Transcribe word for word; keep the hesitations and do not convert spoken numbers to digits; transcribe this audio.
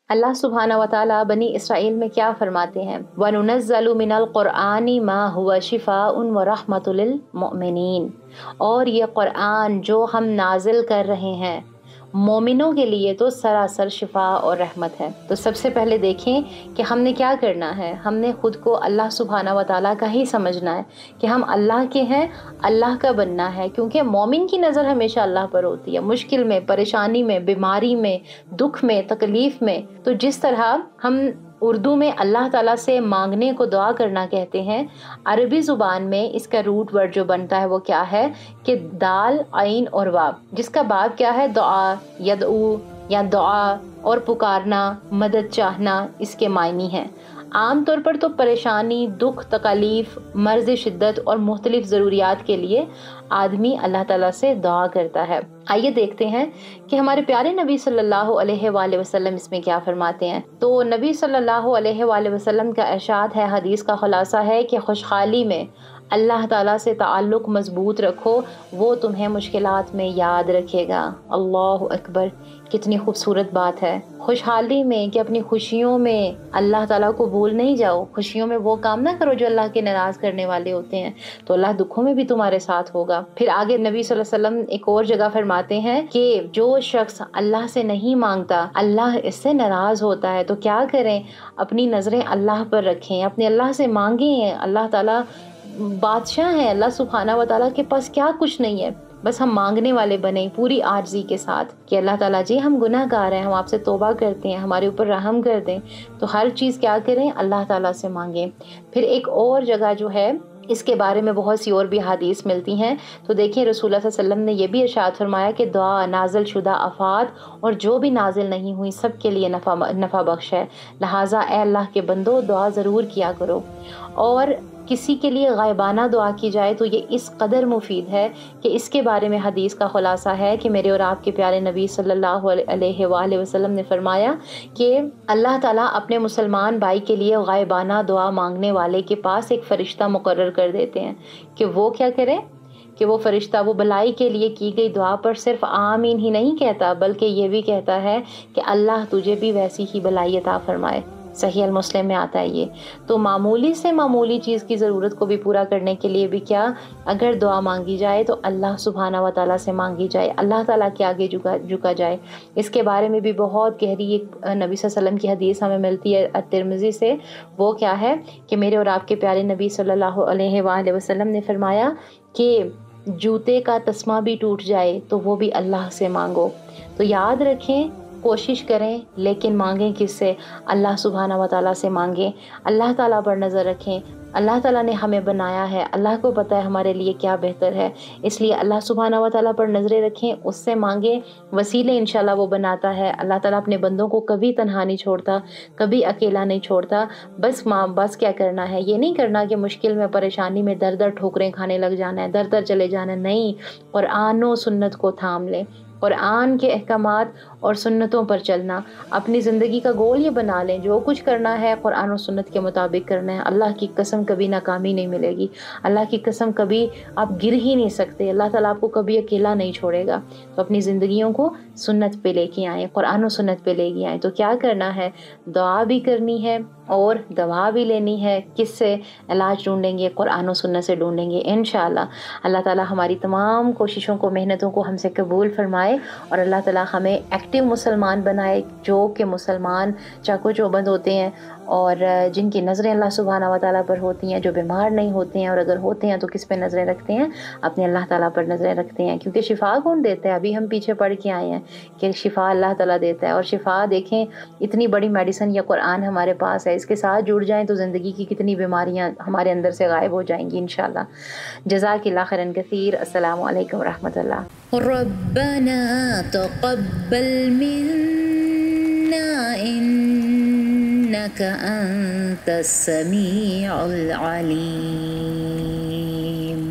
اللہ سبحانہ و تعالیٰ بنی اسرائیل میں کیا فرماتے ہیں؟ وَنُنَزَّلُ مِنَ الْقُرْآنِ مَا هُوَ شِفَاءٌ وَرَحْمَةٌ لِلْمُؤْمِنِينَ، اور یہ قرآن جو ہم نازل کر رہے ہیں مومنوں کے لیے تو سراسر شفا اور رحمت ہے۔ تو سب سے پہلے دیکھیں کہ ہم نے کیا کرنا ہے، ہم نے خود کو اللہ سبحانہ و تعالیٰ کا ہی سمجھنا ہے کہ ہم اللہ کے ہیں، اللہ کا بننا ہے، کیونکہ مومن کی نظر ہمیشہ اللہ پر ہوتی ہے، مشکل میں، پریشانی میں، بیماری میں، دکھ میں، تکلیف میں۔ تو جس طرح ہم اردو میں اللہ تعالیٰ سے مانگنے کو دعا کرنا کہتے ہیں، عربی زبان میں اس کا روٹ ورڈ جو بنتا ہے وہ کیا ہے کہ دال، عین اور واو، جس کا باب کیا ہے؟ دعا، یدعو یا دعا، اور پکارنا، مدد چاہنا، اس کے معنی ہیں۔ عام طور پر تو پریشانی، دکھ، تکالیف، مرض شدت اور مختلف ضروریات کے لیے آدمی اللہ تعالیٰ سے دعا کرتا ہے۔ آئیے دیکھتے ہیں کہ ہمارے پیارے نبی صلی اللہ علیہ وآلہ وسلم اس میں کیا فرماتے ہیں۔ تو نبی صلی اللہ علیہ وآلہ وسلم کا ارشاد ہے، حدیث کا خلاصہ ہے کہ خوشحالی میں اللہ تعالیٰ سے تعلق مضبوط رکھو، وہ تمہیں مشکلات میں یاد رکھے گا۔ اللہ اکبر، کتنی خوبصورت بات ہے۔ خوشحالی میں کہ اپنی خوشیوں میں اللہ تعالیٰ کو بھول نہیں جاؤ، خوشیوں میں وہ کام نہ کرو جو اللہ کے ناراض کرنے والے ہوتے ہیں، تو اللہ دکھوں میں بھی تمہارے ساتھ ہوگا۔ پھر آگے نبی صلی اللہ علیہ وسلم ایک اور جگہ فرماتے ہیں کہ جو شخص اللہ سے نہیں مانگتا اللہ اس سے ناراض ہوتا ہے۔ تو کیا کریں؟ اپنی نظریں اللہ پر رکھیں، اپنے اللہ سے مانگیں۔ اللہ تعالیٰ بادشاہ ہیں، اللہ سبحانہ و تعالیٰ کے پاس کیا کچھ نہیں ہے، بس ہم مانگنے والے بنیں پوری عاجزی کے ساتھ کہ اللہ تعالیٰ جی ہم گناہ گار ہیں، ہم آپ سے توبہ کرتے ہیں، ہمارے اوپر رحم کر دیں۔ تو ہر چیز کیا کریں؟ اللہ تعالیٰ سے مانگیں۔ پھر ایک اور جگہ جو ہے اس کے بارے میں بہت سی اور بھی حدیث ملتی ہیں، تو دیکھیں رسول اللہ صلی اللہ علیہ وسلم نے یہ بھی ارشاد فرمایا کہ دعا نازل شدہ آفات اور جو بھی نازل نہیں ہوئی سب کے لیے نفع نفع بخش ہے، لہٰذا اے اللہ کے بندو دعا ضرور کیا کرو۔ اور کسی کے لیے غائبانہ دعا کی جائے تو یہ اس قدر مفید ہے کہ اس کے بارے میں حدیث کا خلاصہ ہے کہ میرے اور آپ کے پیارے نبی صلی اللہ علیہ وآلہ وسلم نے فرمایا کہ اللہ تعالیٰ اپنے مسلمان بھائی کے لیے غائبانہ دعا مانگنے والے کے پاس ایک فرشتہ مقرر کر دیتے ہیں کہ وہ کیا کرے کہ وہ فرشتہ وہ بھلائی کے لیے کی گئی دعا پر صرف آمین ہی نہیں کہتا بلکہ یہ بھی کہتا ہے کہ اللہ تجھے بھی ویسی ہی بھلائی عطا فرمائے۔ صحیح المسلم میں آتا ہے یہ۔ تو معمولی سے معمولی چیز کی ضرورت کو بھی پورا کرنے کے لیے بھی کیا اگر دعا مانگی جائے تو اللہ سبحانہ و تعالیٰ سے مانگی جائے، اللہ تعالیٰ کے آگے جھکا جھکا جائے۔ اس کے بارے میں بھی بہت گہری ایک نبی صلی اللہ علیہ وسلم کی حدیث ہمیں ملتی ہے الترمذی سے، وہ کیا ہے کہ میرے اور آپ کے پیارے نبی صلی اللہ علیہ وآلہ وسلم نے فرمایا کہ جوتے کا تسمہ بھی ٹوٹ جائے تو وہ بھی اللہ سے مانگو۔ تو یاد رکھیں، کوشش کریں لیکن مانگیں کس سے؟ اللہ سبحانہ و تعالیٰ سے مانگیں، اللہ تعالیٰ پر نظر رکھیں۔ اللہ تعالیٰ نے ہمیں بنایا ہے، اللہ کو پتہ ہے ہمارے لیے کیا بہتر ہے، اس لیے اللہ سبحانہ و تعالیٰ پر نظریں رکھیں، اس سے مانگیں، وسیلے انشاءاللہ وہ بناتا ہے۔ اللہ تعالیٰ اپنے بندوں کو کبھی تنہا نہیں چھوڑتا، کبھی اکیلا نہیں چھوڑتا۔ بس ماں بس کیا کرنا ہے، یہ نہیں کرنا کہ مشکل میں پریشانی میں در در ٹھوکریں کھانے لگ جانا ہے، در در چلے جانا ہے، نہیں، قرآن و سنت کو تھام لیں، قرآن کے احکامات اور سنتوں پر چلنا، اپنی زندگی کا گول یہ بنا لیں جو کچھ کرنا ہے قرآن و سنت کے مطابق کرنا ہے۔ اللہ کی قسم کبھی ناکامی نہیں ملے گی، اللہ کی قسم کبھی آپ گر ہی نہیں سکتے، اللہ تعالیٰ آپ کو کبھی اکیلا نہیں چھوڑے گا۔ تو اپنی زندگیوں کو سنت پہ لے کے آئیں، قرآن و سنت پہ لے کے آئیں۔ تو کیا کرنا ہے؟ دعا بھی کرنی ہے اور دوا بھی لینی ہے۔ کس سے علاج ڈھونڈیں گے؟ قرآن و سنت سے ڈھونڈیں گے انشاءاللہ۔ اللہ تعالیٰ ہماری تمام کوششوں کو، محنتوں کو ہم سے قبول فرمائے اور اللہ تعالیٰ ہمیں ایکٹیو مسلمان بنائے، جو کہ مسلمان چاقو چوبند ہوتے ہیں اور جن کی نظریں اللہ سبحانہ و تعالیٰ پر ہوتی ہیں، جو بیمار نہیں ہوتے ہیں، اور اگر ہوتے ہیں تو کس پہ نظریں رکھتے ہیں؟ اپنے اللہ تعالیٰ پر نظریں رکھتے ہیں، کیونکہ شفا کون دیتا ہے؟ ابھی ہم پیچھے پڑھ کے آئے ہیں کہ شفا اللہ تعالیٰ دیتا ہے، اور شفا دیکھیں اتنی بڑی میڈیسن یا قرآن ہمارے پاس ہے، اس کے ساتھ جڑ جائیں تو زندگی کی کتنی بیماریاں ہمارے اندر سے غائب ہو جائیں گی انشاءاللہ۔ جزاک اللہ خیرن کثیر۔ السلام علیکم ورحمۃ اللہ۔ ربنا تقبل منا انك انت السميع العليم